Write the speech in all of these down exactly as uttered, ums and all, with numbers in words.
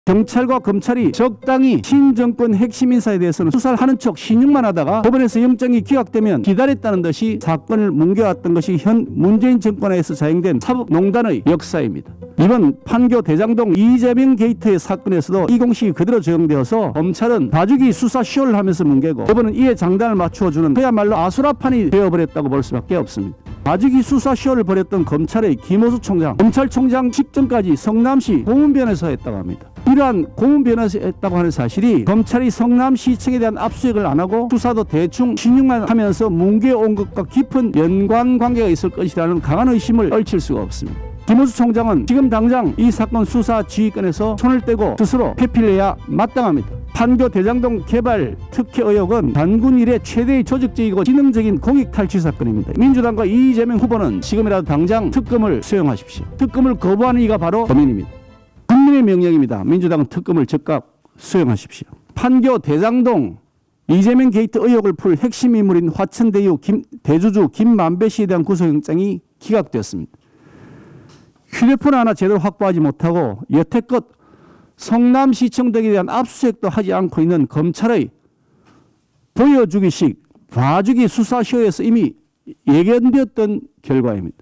경찰과 검찰이 적당히 친정권 핵심 인사에 대해서는 수사를 하는 척 신용만 하다가 법원에서 영장이 기각되면 기다렸다는 듯이 사건을 뭉개왔던 것이 현 문재인 정권하에서 자행된 사법농단의 역사입니다. 이번 판교 대장동 이재명 게이트의 사건에서도 이 공식이 그대로 적용되어서 검찰은 봐주기 수사 쇼를 하면서 뭉개고 법원은 이에 장단을 맞추어주는 그야말로 아수라판이 되어버렸다고 볼 수밖에 없습니다. 봐주기 수사 쇼를 벌였던 검찰의 김호수 총장, 검찰총장 직전까지 성남시 고문변에서 했다고 합니다. 이러한 고문변에서 했다고 하는 사실이 검찰이 성남시청에 대한 압수수색을 안 하고 수사도 대충 신용만 하면서 뭉개온 것과 깊은 연관관계가 있을 것이라는 강한 의심을 떨칠 수가 없습니다. 김호수 총장은 지금 당장 이 사건 수사 지휘권에서 손을 떼고 스스로 회피해야 마땅합니다. 판교 대장동 개발 특혜 의혹은 단군 이래 최대의 조직적이고 지능적인 공익 탈취 사건입니다. 민주당과 이재명 후보는 지금이라도 당장 특검을 수용하십시오. 특검을 거부하는 이가 바로 범인입니다. 국민의 명령입니다. 민주당은 특검을 즉각 수용하십시오. 판교 대장동 이재명 게이트 의혹을 풀 핵심 인물인 화천대유 김, 대주주 김만배 씨에 대한 구속영장이 기각되었습니다. 휴대폰 하나 제대로 확보하지 못하고 여태껏 성남시청 등에 대한 압수수색도 하지 않고 있는 검찰의 보여주기식 봐주기 수사쇼에서 이미 예견되었던 결과입니다.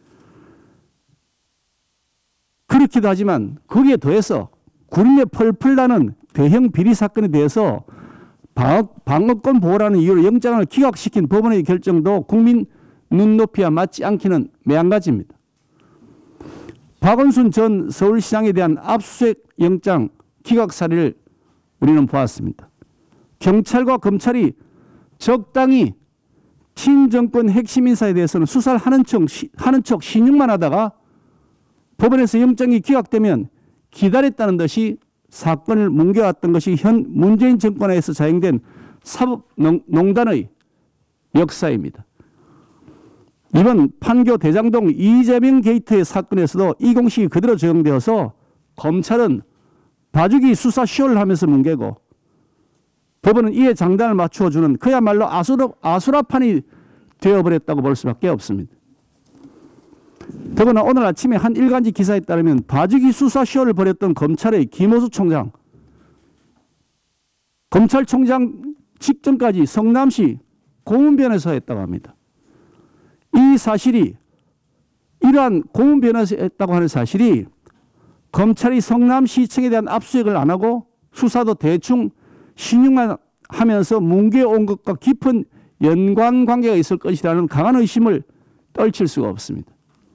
그렇기도 하지만 거기에 더해서 구림에 펄펄 나는 대형 비리 사건에 대해서 방역, 방어권 보호라는 이유로 영장을 기각시킨 법원의 결정도 국민 눈높이와 맞지 않기는 매한가지입니다. 박원순 전 서울시장에 대한 압수수색 영장 기각 사례를 우리는 보았습니다. 경찰과 검찰이 적당히 친정권 핵심 인사에 대해서는 수사를 하는 척, 하는 척 신용만 하다가 법원에서 영장이 기각되면 기다렸다는 듯이 사건을 뭉개왔던 것이 현 문재인 정권하에서 자행된 사법농단의 역사입니다. 이번 판교 대장동 이재명 게이트의 사건에서도 이 공식이 그대로 적용되어서 검찰은 봐주기 수사 쇼를 하면서 뭉개고 법원은 이에 장단을 맞추어주는 그야말로 아수라, 아수라판이 되어버렸다고 볼 수밖에 없습니다. 더구나 오늘 아침에 한 일간지 기사에 따르면 봐주기 수사 쇼를 벌였던 검찰의 김호수 총장, 검찰총장 직전까지 성남시 고문변에서 했다고 합니다. 이 사실이 이러한 고문변에서 했다고 하는 사실이 검찰이 성남시청에 대한 압수수색을 안 하고 수사도 대충 신용만 하면서 뭉개온 것과 깊은 연관관계가 있을 것이라는 강한 의심을 떨칠 수가 없습니다.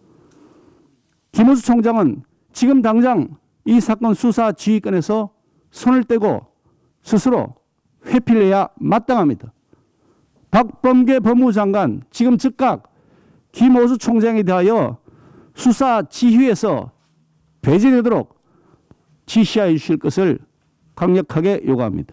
김호수 총장은 지금 당장 이 사건 수사 지휘권에서 손을 떼고 스스로 회피를 해야 마땅합니다. 박범계 법무부 장관 지금 즉각 김호수 총장에 대하여 수사 지휘에서 배제되도록 지시하여 주실 것을 강력하게 요구합니다.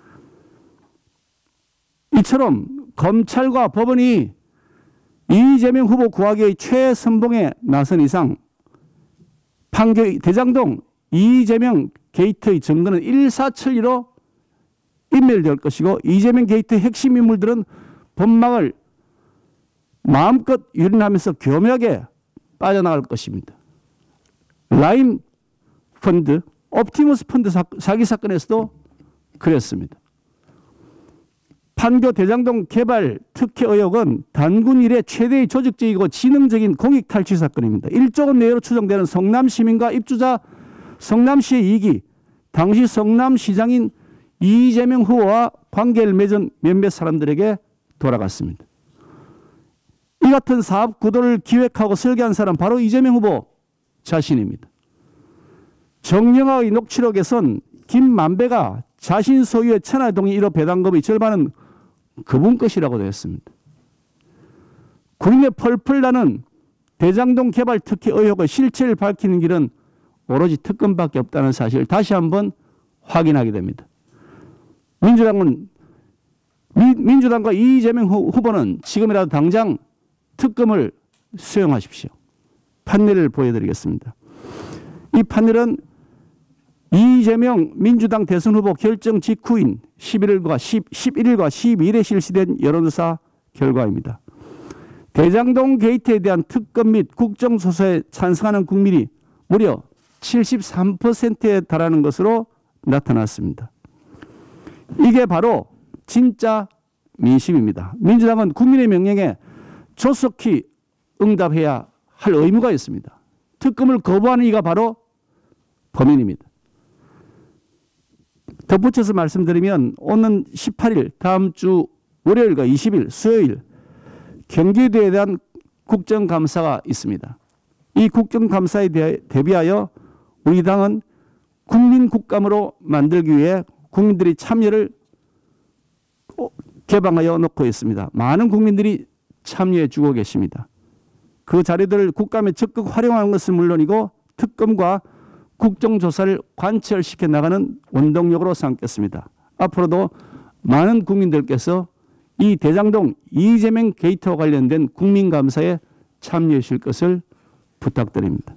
이처럼 검찰과 법원이 이재명 후보 구하기의 최선봉에 나선 이상 판교 대장동 이재명 게이트의 증거는 일사천리로 인멸될 것이고 이재명 게이트 핵심 인물들은 법망을 마음껏 유린하면서 교묘하게 빠져나갈 것입니다. 라임 펀드, 옵티머스 펀드 사, 사기 사건에서도 그랬습니다. 판교 대장동 개발 특혜 의혹은 단군 이래 최대의 조직적이고 지능적인 공익 탈취 사건입니다. 일조 원 내외로 추정되는 성남시민과 입주자 성남시의 이익이 당시 성남시장인 이재명 후보와 관계를 맺은 몇몇 사람들에게 돌아갔습니다. 이 같은 사업 구도를 기획하고 설계한 사람 바로 이재명 후보 자신입니다. 정영학의 녹취록에선 김만배가 자신 소유의 천화동이 일 호 배당금의 절반은 그분 것이라고 되어 있습니다. 구림에 펄펄 나는 대장동 개발 특혜 의혹의 실체를 밝히는 길은 오로지 특검밖에 없다는 사실을 다시 한번 확인하게 됩니다. 민주당은 민주당과 이재명 후보는 지금이라도 당장 특검을 수용하십시오. 판례를 보여드리겠습니다. 이 판례는 이재명 민주당 대선 후보 결정 직후인 십일일과 십일일과 십이일에 실시된 여론조사 결과입니다. 대장동 게이트에 대한 특검 및 국정조사에 찬성하는 국민이 무려 칠십삼 퍼센트에 달하는 것으로 나타났습니다. 이게 바로 진짜 민심입니다. 민주당은 국민의 명령에 조속히 응답해야 할 의무가 있습니다. 특검을 거부하는 이가 바로 범인입니다. 덧붙여서 말씀드리면 오는 십팔 일 다음 주 월요일과 이십 일 수요일 경기도에 대한 국정감사가 있습니다. 이 국정감사에 대비하여 우리 당은 국민국감으로 만들기 위해 국민들이 참여를 개방하여 놓고 있습니다. 많은 국민들이 참여해 주고 계십니다. 그 자리들을 국감에 적극 활용하는 것은 물론이고 특검과 국정조사를 관철시켜 나가는 원동력으로 삼겠습니다. 앞으로도 많은 국민들께서 이 대장동 이재명 게이트와 관련된 국민감사에 참여해 주실 것을 부탁드립니다.